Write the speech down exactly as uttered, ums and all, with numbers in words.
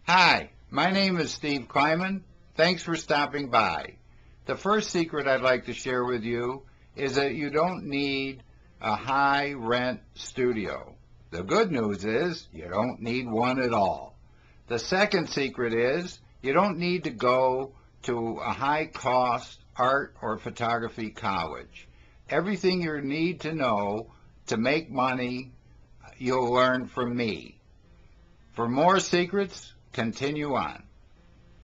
Hi, my name is Steve Kleiman. Thanks for stopping by. The first secret I'd like to share with you is that you don't need a high rent studio. The good news is you don't need one at all. The second secret is you don't need to go to a high cost art or photography college. Everything you need to know to make money, you'll learn from me. For more secrets, continue on.